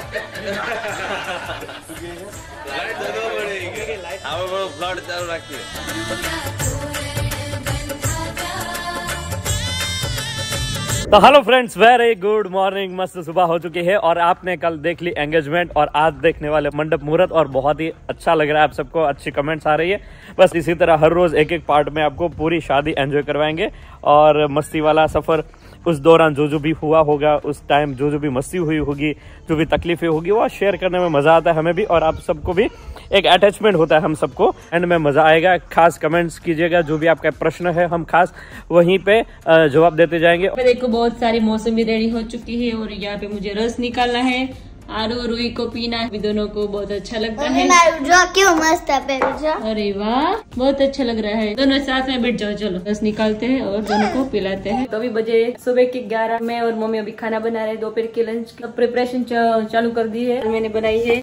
Flood चालू रखिए। तो hello friends, very good morning. मस्त सुबह हो चुकी है और आपने कल देख ली एंगेजमेंट और आज देखने वाले मंडप मुहूर्त और बहुत ही अच्छा लग रहा है। आप सबको अच्छी कमेंट्स आ रही है। बस इसी तरह हर रोज एक एक पार्ट में आपको पूरी शादी एंजॉय करवाएंगे और मस्ती वाला सफर उस दौरान जो भी हुआ होगा, उस टाइम जो भी मस्ती हुई होगी, जो भी तकलीफें होगी, वो शेयर करने में मजा आता है हमें भी और आप सबको भी एक अटैचमेंट होता है हम सबको। एंड में मजा आएगा। खास कमेंट्स कीजिएगा, जो भी आपका प्रश्न है हम खास वहीं पे जवाब देते जाएंगे। देखो बहुत सारी मौसमी रेडी हो चुकी है और यहाँ पे मुझे रस निकालना है। आरू और रुई को पीना है, दोनों को बहुत अच्छा लगता है। क्यों मस्त है। अरे वाह, बहुत अच्छा लग रहा है। दोनों साथ में बैठ जाओ, चलो रस निकालते हैं और दोनों को पिलाते हैं। तो अभी बजे सुबह के 11। मैं और मम्मी अभी खाना बना रहे हैं। दोपहर के लंच का प्रिपरेशन चालू कर दी है, मैंने बनाई है।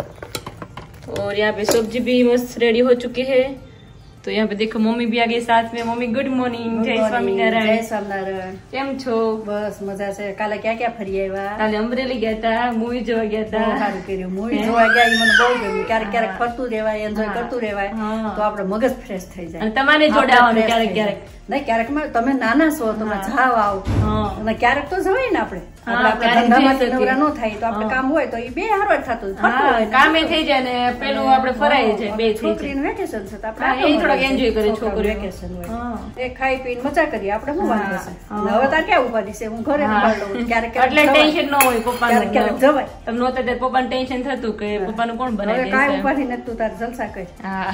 और यहाँ पे सब्जी भी मस्त रेडी हो चुकी है। तो यहाँ पे देखो मम्मी भी आ गई साथ में। Mummy good morning. जय स्वामीनारायण। जय स्वामीनारायण। કેમ છો? બસ મજા છે। કાલે ક્યાં ક્યાં ફરી આવ્યા? કાલે અમરેલી ગયા હતા, મૂવી જોવા ગયા હતા। સારું કર્યું। મૂવી જોવા ગયા ઈ મને બહુ ગમ્યું। ક્યારેક ક્યારેક ફરતું રહેવાય, એન્જોય કરતું રહેવાય તો આપણો મગજ ફ્રેશ થઈ જાય। અને તમારે જોડે આવવાનું ક્યારેક ક્યારેક। નહીં, ક્યારેક તમે નાના છો, તમે જાવ આવો અને ક્યારેક તો જવાય ને આપણે ધંધામાંથી નવરા ન થાય તો આપણે કામ હોય તો એ બે હારવાર થતું કામે થઈ જાય ને પેલું આપણે ફરાય જાય બે છોકરીનું વેકેશન છે તો આપણે થોડોક એન્જોય કરે છોકરી વેકેશન હોય એ ખાઈ પીને મજા કરીએ આપણે શું વાંધો છે। હવે તાર ક્યાં ઉપાધિ છે, હું ઘરે ક્યારેક એટલે ટેન્શન ન હોય પપ્પાનું ક્યારેક જવાય। તમને નહોતા ત્યારે પપ્પાનું ટેન્શન થતું કે પપ્પાનું કોણ બનાવે કાંઈ ઉપાધિ નથી, તું તાર જલસા કરી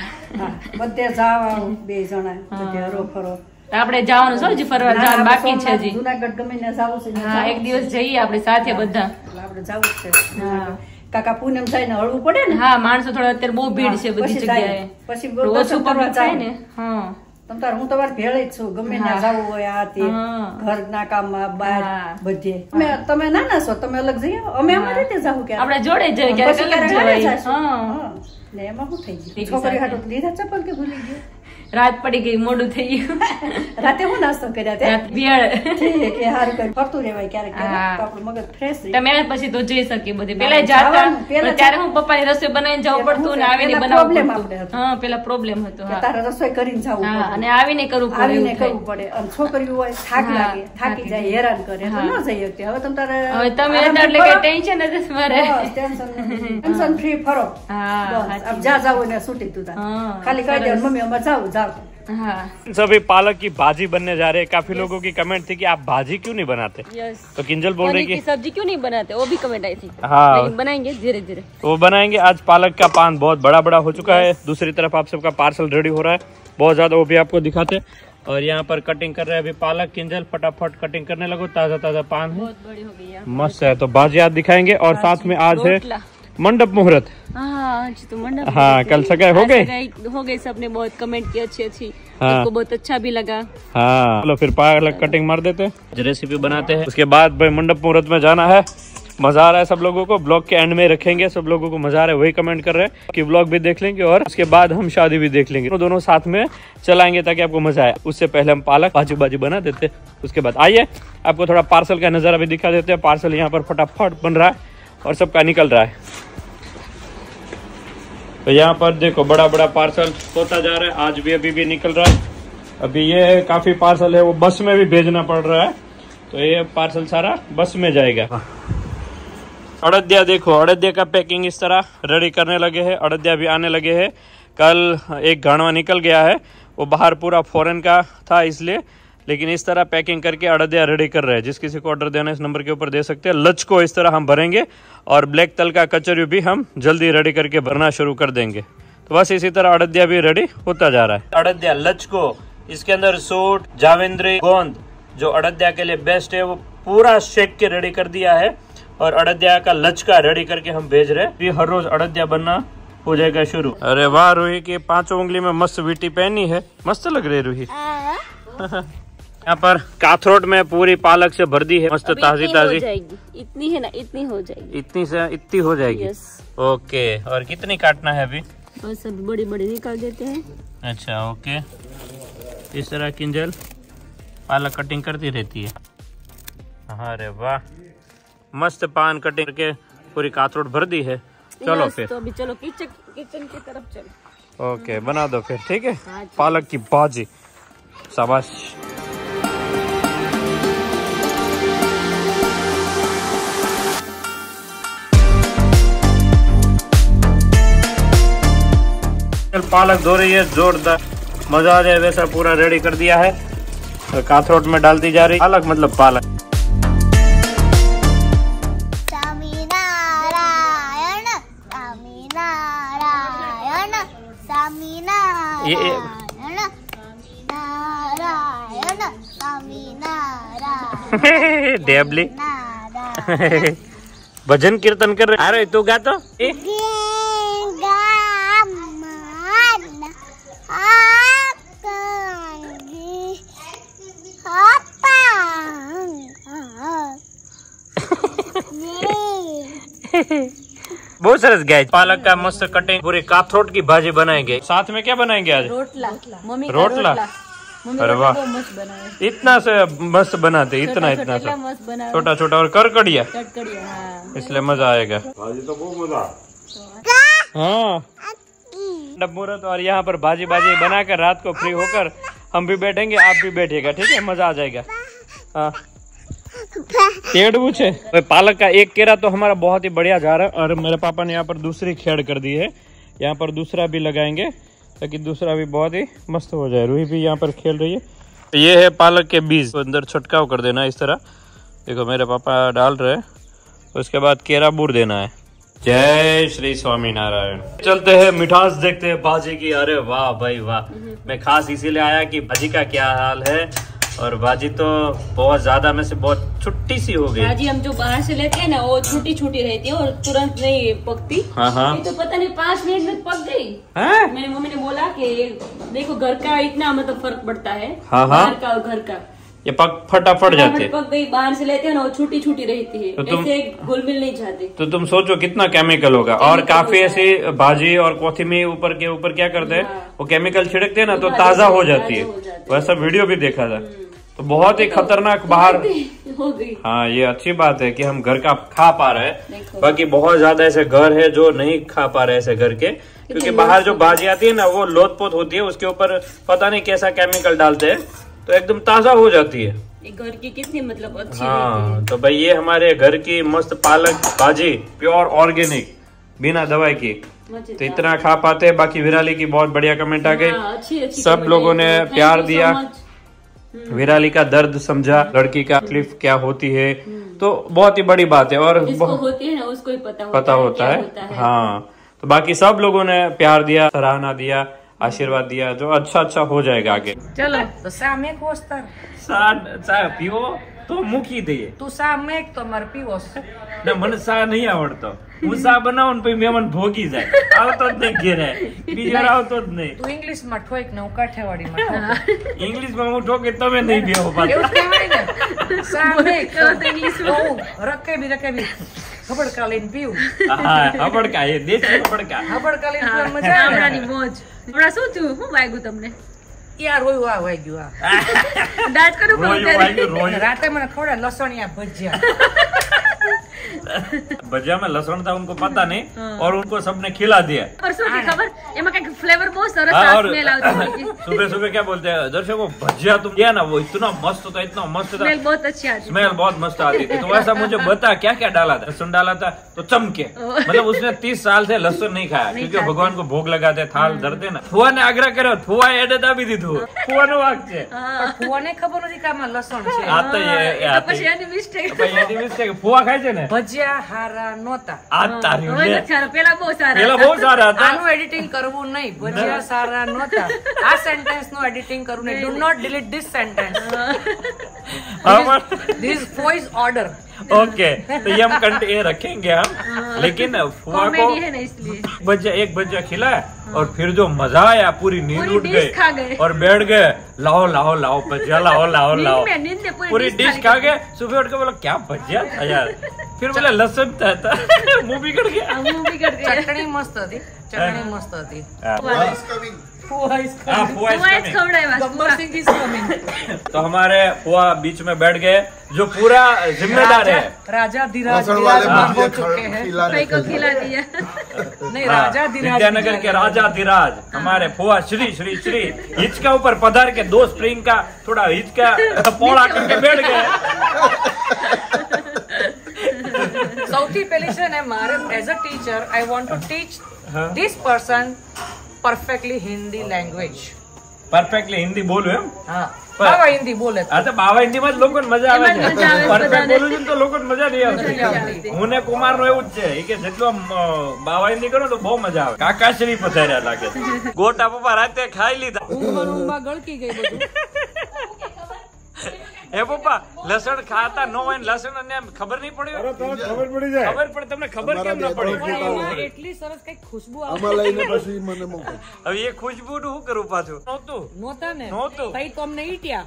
બધે જાવ આવો બે જણા બધે હરો ફરો। આપણે જવાનું છે હજી ફરવા જવાનું બાકી છે હજી। જુનાગઢ ગમે ને જવું છે। હા, એક દિવસ જઈએ આપણે સાથે બધા। આપણે જવું જ છે। કાકા પૂનમ જાય ને હળવું પડે ને। હા, માણસો થોડા અત્યારે બહુ ભીડ છે બધી જગ્યાએ, પછી ઓછું પબ્લિક થાય ને। હા, તમ તાર હું તમારે ભેળે જ છું, ગમે ત્યાં જવું હોય આ તે ઘરના કામમાં બહાર બધે। તમે નાના છો, તમે અલગ જઈએ, અમે અમારી રીતે જવું કે આપણે જોડે જઈએ ક્યારેક અલગ જવાય। ને એમાં શું થઈ ગયું? છોકરી હાટું લીધા ચપ્પલ કે ભૂલી ગયું? રાત પડી ગઈ, મોડું થઈ ગયું। રાતે હું નાસ્તો કર્યા તે ભેળ કે હારું કરી ફરતું રહેવાય ક્યારેક ક્યારેક તો આપણું મગજ ફ્રેશ રહે। તમે પછી તો જઈ શકીએ બધે। પેલા જાતા ત્યારે હું પપ્પાની રસોઈ બનાવીને જવું પડતું ને આવીને બનાવવું પડતું। હા, પેલા પ્રોબ્લેમ હતો। તારે રસોઈ કરીને જવું પડે અને આવીને કરવું પડે આવીને કરવું પડે। અને છોકરીઓ હોય થાક લાગે, થાકી જાય, હેરાન કરે તો ન જઈ શકતી। હવે તમે તારે હવે તમે એટલે કે ટેન્શન જ મારે ટેન્શન ફ્રી ફરો। अब जा जाओ ना छुट्टी तू खाली कह दे मम्मी हम जाओ जाओ। सभी पालक की भाजी बनने जा रहे हैं। काफी लोगों की कमेंट थी कि आप भाजी क्यों नहीं बनाते। तो किंजल बोल रही कि सब्जी क्यों नहीं बनाते, वो भी कमेंट आई थी। हाँ, बनाएंगे धीरे धीरे, वो बनाएंगे। आज पालक का पान बहुत बड़ा बड़ा हो चुका है। दूसरी तरफ आप सबका पार्सल रेडी हो रहा है बहुत ज्यादा, वो भी आपको दिखाते। और यहाँ पर कटिंग कर रहे हैं अभी पालक। किंजल फटाफट कटिंग करने लगो, ताजा ताजा पान है, मस्त है। तो भाजी आज दिखाएंगे और साथ में आज है मंडप मुहूर्त। तो मंडप हाँ, कल सगाई हो गए सबने बहुत कमेंट की अच्छी अच्छी। सबको बहुत अच्छा भी लगा। हाँ, चलो फिर पालक कटिंग मार देते हैं, रेसिपी बनाते हैं। उसके बाद भाई मंडप मुहूर्त में जाना है। मजा आ रहा है सब लोगों को। ब्लॉग के एंड में रखेंगे, सब लोगों को मजा आ रहा है वही कमेंट कर रहे हैं कि ब्लॉग भी देख लेंगे और उसके बाद हम शादी भी देख लेंगे। तो दोनों साथ में चलाएंगे ताकि आपको मजा आए। उससे पहले हम पालक भाजी भाजी बना देते। उसके बाद आइए आपको थोड़ा पार्सल का नजारा भी दिखा देते हैं। पार्सल यहाँ पर फटाफट बन रहा है और सबका निकल रहा है। तो यहाँ पर देखो बड़ा बड़ा पार्सल होता जा रहा है। आज भी अभी भी निकल रहा है। अभी ये काफी पार्सल है वो बस में भी भेजना पड़ रहा है। तो ये पार्सल सारा बस में जाएगा। अड़दिया देखो, अड़दिया का पैकिंग इस तरह रेडी करने लगे हैं। अड़दिया भी आने लगे हैं। कल एक घाणवा निकल गया है, वो बाहर पूरा फॉरेन का था इसलिए, लेकिन इस तरह पैकिंग करके अड़दिया रेडी कर रहे हैं। जिस किसी को ऑर्डर देना इस नंबर के ऊपर दे सकते हैं। लच को इस तरह हम भरेंगे और ब्लैक तल का कचौरी भी हम जल्दी रेडी करके भरना शुरू कर देंगे। तो बस इसी तरह अड़दिया भी रेडी होता जा रहा है। अड़दिया लच को इसके अंदर सूट जावेंद्री गोंद जो अड़दिया के लिए बेस्ट है वो पूरा शेक के रेडी कर दिया है और अड़दिया का लचका रेडी करके हम भेज रहे हैं। हर रोज अड़दिया बनना हो जाएगा शुरू। अरे वाह, रूही की 5 उंगली में मस्त वीटी पहनी है, मस्त लग रही है रूही। यहाँ पर काथरोट में पूरी पालक से भर दी है, मस्त ताजी ताजी। इतनी है ना, इतनी हो जाएगी, इतनी से इतनी हो जाएगी। ओके, और कितनी काटना है अभी? बस अभी बड़ी बड़ी निकाल देते हैं। अच्छा, ओके। इस तरह किंजल पालक कटिंग करती रहती है। अरे वाह, मस्त पान कटिंग करके पूरी काथरोट भर दी है। चलो फिर तो अभी चलो किचन की तरफ चलो। ओके बना दो फिर, ठीक है। पालक की भाजी, शाबाश। पालक धो रही है जोरदार, मजा आ जाए वैसा पूरा रेडी कर दिया है। तो काथरोट में डालती जा रही पालक, मतलब पालक। स्वामीनारायण स्वामीनारायण स्वामीनारायण नारायण स्वामीनारायण डेबली भजन कीर्तन कर रहे। अरे तू गा तो बहुत सरस गए। पालक का मस्त कटिंग, पूरी काथरोट की भाजी बनाएंगे। साथ में क्या बनाएंगे आज? रोटला। मम्मी का रोटला। अरे वाह, मस्त बनाए। इतना से मस्त बनाते, इतना इतना सा मस्त बनाए, छोटा छोटा और करकड़िया, हाँ। इसलिए मजा आएगा। भाजी तो बहुत मजा। हाँ मुहूर्त, और यहाँ पर भाजी बनाकर रात को फ्री होकर हम भी बैठेंगे, आप भी बैठिएगा, ठीक है। मजा आ जाएगा। हाँ पूछे पालक का एक केरा तो हमारा बहुत ही बढ़िया जा रहा है, और मेरे पापा ने यहाँ पर दूसरी खेड़ कर दी है। यहाँ पर दूसरा भी लगाएंगे ताकि दूसरा भी बहुत ही मस्त हो जाए। रूही भी यहाँ पर खेल रही है। तो ये है पालक के बीज, अंदर छटकाव कर देना इस तरह, देखो मेरे पापा डाल रहे हैं। उसके बाद केरा बूर देना है। जय श्री स्वामी नारायण। चलते हैं मिठास देखते हैं भाजी की। अरे वाह भाई वाह, मैं खास इसीलिए आया कि भाजी का क्या हाल है। और भाजी तो बहुत ज्यादा में से बहुत छुट्टी सी हो गई। भाजी हम जो बाहर से लेते हैं ना, वो छोटी छोटी रहती है और तुरंत नहीं पकती। हाँ तो पता नहीं 5 मिनट में पक गई। मेरी मम्मी ने बोला कि देखो घर का इतना मतलब फर्क पड़ता है। हाँ बाहर का और घर का, ये फटाफट जाते हैं। पक गई। बाहर से लेते हैं ना, वो छोटी छोटी रहती है, तो तुम ऐसे घुल मिल नहीं जाती। तो तुम सोचो कितना केमिकल होगा। और काफी ऐसी भाजी और कोथिमीर ऊपर के ऊपर क्या करते हैं, वो केमिकल छिड़कते हैं ना, तो ताजा हो जाती है। वैसा वीडियो भी देखा था, तो बहुत ही खतरनाक बाहर हो गई। हाँ ये अच्छी बात है कि हम घर का खा पा रहे हैं। बाकी बहुत ज्यादा ऐसे घर है जो नहीं खा पा रहे ऐसे घर के, क्योंकि बाहर जो भाजी आती है ना, वो लोथपोत होती है, उसके ऊपर पता नहीं कैसा केमिकल डालते हैं, तो एकदम ताजा हो जाती है। घर की कितनी मतलब अच्छी। हाँ तो भाई ये हमारे घर की मस्त पालक भाजी, प्योर ऑर्गेनिक, बिना दवाई की, तो इतना खा पाते हैं। बाकी विराली की बहुत बढ़िया कमेंट आ गई, सब लोगों ने प्यार दिया, विराली का दर्द समझा, लड़की का तकलीफ क्या होती है, तो बहुत ही बड़ी बात है। और होती है ना, उसको ही पता होता है। हाँ तो बाकी सब लोगों ने प्यार दिया, सराहना दिया, आशीर्वाद दिया, जो अच्छा हो जाएगा आगे। चलो तो सामे कोस्तर सा पीओ तो मुखी दे તું સા મેક તો માર પીવો ના મને સા નહીં આવડતો, હું સા બનાવું ને પછી મહેમાન ભોગી જાય, આવતો જ નહીં ઘેરે, બીજી વાર આવતો જ નહીં। તું ઇંગ્લિશ માં ઠોક ને હું કાઠિયાવાડી માં ઠોક। ઇંગ્લિશ માં હું ઠોકે તમે નહીં બેહો પાછા, એવું કહેવાય ને સા મેક તો ઇંગ્લિશ માં રકેબી હબડકા લઈને પીવું। હા હબડકા, એ દેશી હબડકા, હબડકા લઈને પીવા મજા આવે। ગામડાની મોજ। હમણાં શું થયું, શું વાગ્યું તમને? યાર રોયું આ વાગ્યું આ દાંત કરું રોયું રાતે મને થોડા લસણિયા ભજીયા। भजिया में लहसुन था उनको पता नहीं, और उनको सबने खिला दिया। परसों की खबर, एमा का फ्लेवर बहुत सरस स्मेल आवती है। सुबह सुबह क्या बोलते हैं दर्शकों, भजिया तुम किया ना, वो इतना मस्त था, इतना मस्त था, स्मेल बहुत अच्छी आती, स्मेल बहुत मस्त आती थी। तो वैसा मुझे बता क्या क्या डाला था। लहसुन डाला था तो चमके, मतलब उसने 30 साल से लहसुन नहीं खाया, क्योंकि भगवान को भोग लगाते, थाल धरते ना। फुआ ने आग्रह કર્યો, ફુઆ એડે દાબી દીધું, ફુવાનો વાક છે, પણ ફુઆને ખબર નથી કે આમાં લસણ છે। આ તો એ પછી એની મિસ્ટેક, એની મિસ્ટેક, ફુઆ ખાય છે ને ભજીયા હારા નહોતા। આ તારી ઓય સારા, પેલા બહુ સારા, પેલા બહુ સારા હતા। આનું એડિટિંગ કરવું નહીં, ભજીયા સારા નહોતા। આ સેન્ટેન્સ નું એડિટિંગ કરવું નહીં। Do not delete this sentence, this voice order. Okay तो ये हम ये रखेंगे हम, लेकिन फुआ को है ना इसलिए भजिया, एक भजिया खिलाया और फिर जो मजा आया, पूरी नींद उठ गई और बैठ गए, लाओ लाओ लाओ भजिया, लाओ लाओ लाओ, पूरी डिश खा गए। सुबह उठ के बोला क्या भजिया था यार, फिर बोला लहसुन था, मुंह बिगड़ गया। चटनी मस्त थी, चटनी मस्त थी। फुआ is coming। Gabbar Singh is coming। तो हमारे फुआ बीच में बैठ गए, जो पूरा जिम्मेदार है। राजा धीराज हो चुके हैं, को खिला दिया। नहीं, राजा धीराज विद्यानगर के राजा धीराज हमारे फुआ श्री श्री श्री हिच के ऊपर पधार के 2 स्प्रिंग का थोड़ा हिच का पौड़ा करके बैठ गए। સૌથી પહેલી છે ને, મારે as a teacher I want to teach this person perfectly Hindi language. Perfectly Hindi બોલું એમ? હા, બાવા હિન્દી બોલે। હા, તો બાવા હિન્દીમાં જ લોકોને મજા આવે છે। પરફેક્ટ બોલું છું તો લોકોને મજા નહીં આવતી। હું ને કુમાર નું એવું જ છે કે જેટલો બાવા હિન્દી કરો તો બહુ મજા આવે। કાકાશ્રી પધાર્યા લાગે છે। ગોટા પપ્પા રાતે ખાઈ લીધા। ઊંઘમાં ગળકી ગઈ બધું। એ પપ્પા લસણ ખાતા ન હોય, લસણ અને ખબર નહીં પડી? ખબર પડી જાય। ખબર પડે તમને? ખબર કેમ ના પડી? એટલી સરસ કઈક ખુશ્બુ આવે। આમાં લઈને પછી મને મોકલ। હવે એ ખુશ્બુ નું શું કરું પાછું? નહોતા ને, નહોતું। તઈ તો અમને ઈટ્યા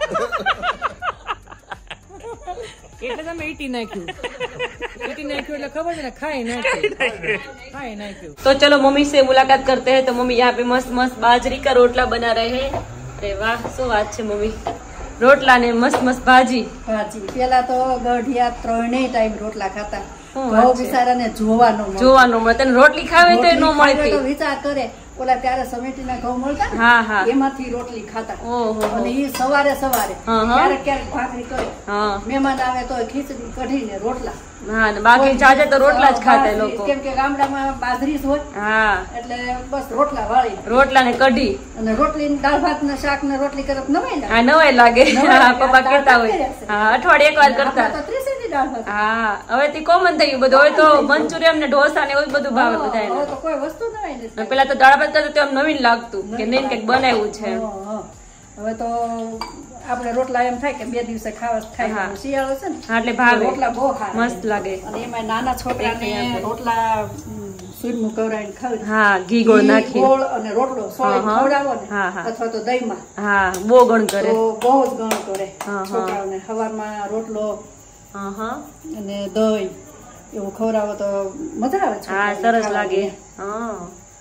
એટલે તમે ઈટી નાખ્યું એટલે ખબર છે ને, ખાઈ નાખ્યું। तो चलो मम्मी से मुलाकात करते हैं। तो मम्मी यहाँ पे मस्त मस्त बाजरी का रोटला बना रहे हैं। अरे वाह, શું વાત છે મમ્મી। રોટલા ને મસ્ત મસ્ત ભાજી। પેલા તો ગઢિયા 3 ટાઈમ રોટલા ખાતા, ભાવ બિચારાને જોવાનું મળે। તને રોટલી ખાવે તો ન મળતી, વિચાર કરે ઓલા ત્યારે સમેટીના ઘઉં મળતા ને, હા હા, એમાંથી રોટલી ખાતા। ઓહો, અને એ સવારે ક્યારેક ક્યારેક ભાખરી કરે, હા, મહેમાન આવે તો ખીચડી કઢીને રોટલા। હા, ને બાકી જાજે તો રોટલા જ ખાતા લોકો, કેમ કે ગામડામાં બાજરી જ હોય। હા, એટલે બસ રોટલા વાળી, રોટલા ને કઢી અને રોટલી દાળ ભાત ને શાક ને રોટલી કરે તો નવાઈ લાગે। હા, નવાઈ લાગે। પપ્પા કહેતા હોય, હા, અઠવાડિયે 1 વાર કરતા। તો 30 ની દાળ ભાત। હા, હવે થી કોમન થઈ ગયું બધું। હવે તો મંચુરિયન ને ઢોસા ને એવું બધું ભાવે હવે બધાને। તો કોઈ વસ્તુ નવાઈ નથી। પેલા તો દાળ ભાત કરતા તો એમ નવીન લાગતું કે નહીં કઈક બનાવ્યું છે। હવે તો આપણે રોટલા એમ થાય કે 2 દિવસે ખાય। શિયાળો છે ને, એટલે ભાવે, રોટલા બહુ ખાય, મસ્ત લાગે। અને એમાં નાના છોકરાને રોટલા સૂરનું કવરાઈને ખાવ, હા, ઘી ગોળ નાખી, ગોળ અને રોટલો ખવડાવો ને, અથવા તો દહીંમાં, હા, બહુ ગણ કરે, તો બહુ જ ગણ કરે છોકરાઓને। સવારમાં રોટલો અને દહીં એવું ખવડાવો તો મજા આવે। હા, સરસ લાગે। हाँ,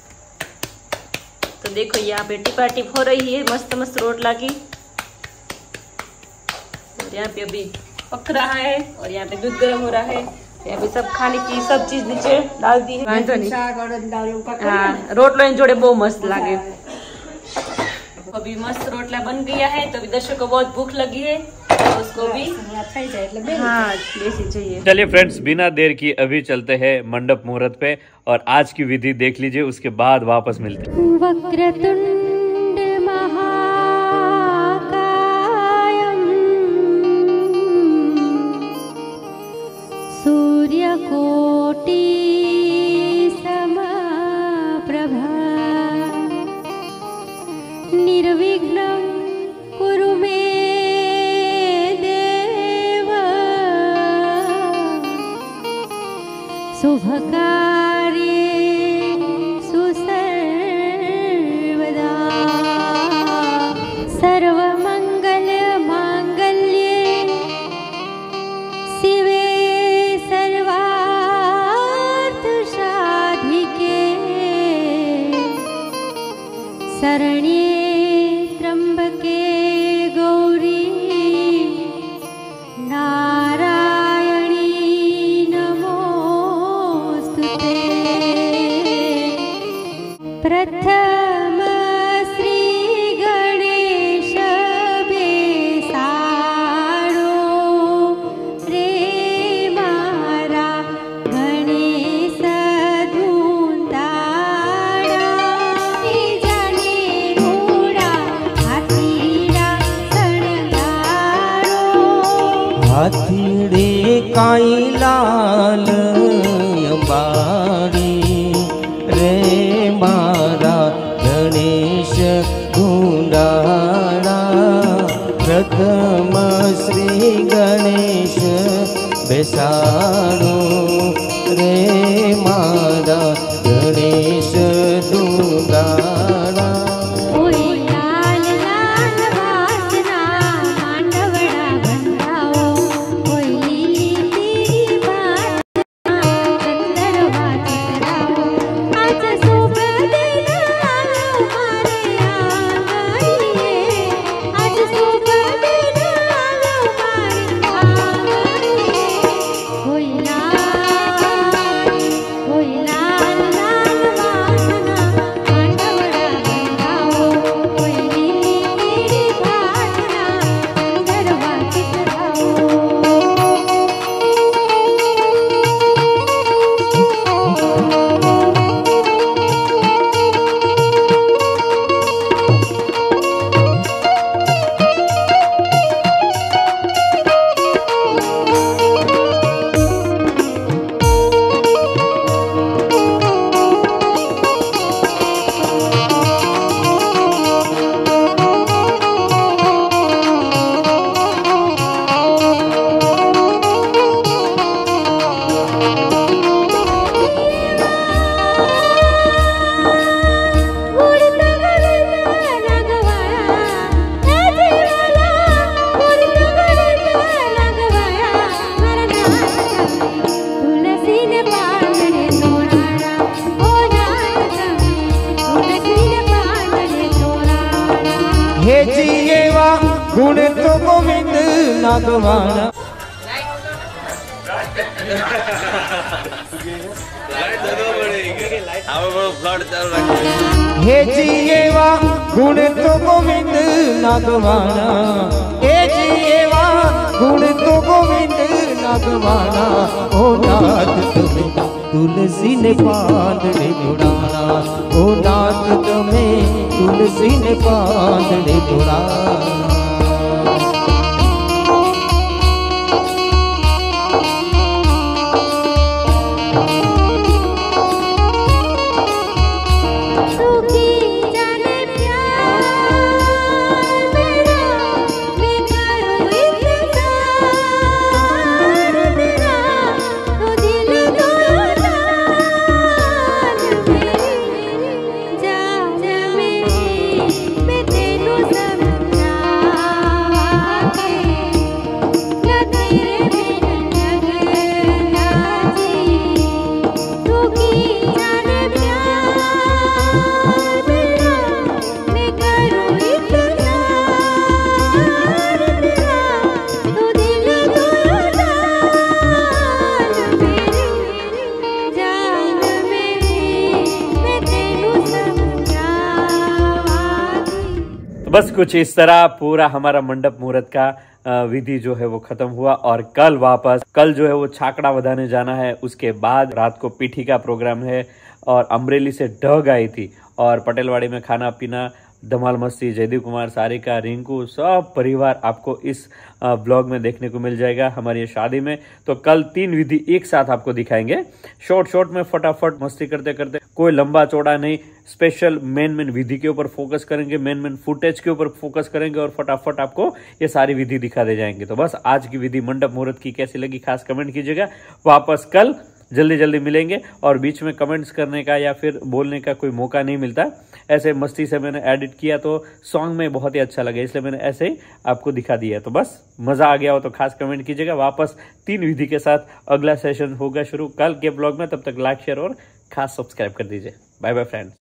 तो देखो यहाँ पे टिपा टिप हो रही है मस्त मस्त रोटला की। और यहाँ पे अभी पक रहा है और यहाँ पे दूध गर्म हो रहा है। यहाँ पे सब खाने की सब चीज नीचे डाल दी है। हाँ, रोटलो इन जोड़े बहुत मस्त लागे। अभी मस्त रोटला बन गया है। तो अभी दर्शकों को बहुत भूख लगी है, उसको भी हाँ बेसी चाहिए। चलिए फ्रेंड्स, बिना देर की अभी चलते हैं मंडप मुहूर्त पे और आज की विधि देख लीजिए, उसके बाद वापस मिलते हैं। वक्रतुंड महाकायम सूर्यकोटि समप्रभा निर्विघ्नं कुरु मे देव शुभकार्येषु सर्वदा सर्वमङ्गलमाङ्गल्ये शिवे सर्वार्थसाधिके शरण्ये त्र्यंबके गौरी नारायणी नमोस्तुते। प्रथम श्री गणेश बेसाड़ो रे मारा गणेश धूंधाड़ा जाने रोड़ा हाथीड़ा शणगारो हाथीड़े काई लाल बाड़ी रे मारा गणेश ढूंढाड़ा। प्रथम श्री गणेश बेसाड़ो रे मारा गणेश ढूंढाड़ा। ओए लाल लाल वासना मांडवड़ा बंधाओ ओए लीली तेरी बात चंदरवा चितराओ आज शुभ दिन आयो मारे नागवाना લાઈટ ધરવા પડે હવે ફ્લડ ચાલુ રાખીએ हे जीवा गुण तो गोविंद नागवाना हे जीवा गुण तो गोविंद नागवाना ओ नाथ तुम्हें तुलसी ने पांदड़े जुड़ाना ओ नाथ तुम्हें तुलसी ने पांदड़े जुड़ाना बस कुछ इस तरह पूरा हमारा मंडप मुहूर्त का विधि जो है वो खत्म हुआ और कल जो है वो छाकड़ा बधाने जाना है। उसके बाद रात को पीठी का प्रोग्राम है और अमरेली से ढग आई थी और पटेलवाड़ी में खाना पीना धमाल मस्ती। जयदीप कुमार, सारिका, रिंकू, सब परिवार आपको इस ब्लॉग में देखने को मिल जाएगा हमारी शादी में। तो कल 3 विधि एक साथ आपको दिखाएंगे, शॉर्ट में फटाफट मस्ती करते करते, कोई लंबा चौड़ा नहीं। स्पेशल मेन विधि के ऊपर फोकस करेंगे, मेन फुटेज के ऊपर फोकस करेंगे और फटाफट आपको ये सारी विधि दिखा दे जाएंगे। तो बस आज की विधि मंडप मुहूर्त की कैसी लगी खास कमेंट कीजिएगा। वापस कल जल्दी मिलेंगे और बीच में कमेंट्स करने का या फिर बोलने का कोई मौका नहीं मिलता। ऐसे मस्ती से मैंने एडिट किया तो सॉन्ग में बहुत ही अच्छा लगा, इसलिए मैंने ऐसे ही आपको दिखा दिया। तो बस मजा आ गया हो तो खास कमेंट कीजिएगा। वापस 3 विधि के साथ अगला सेशन होगा शुरू कल के ब्लॉग में। तब तक लाइक, शेयर और खास सब्सक्राइब कर दीजिए। Bye bye friends.